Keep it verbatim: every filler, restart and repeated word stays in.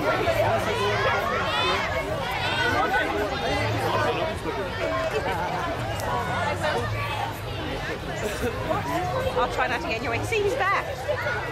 I'll try not to get in your way. See, he's back.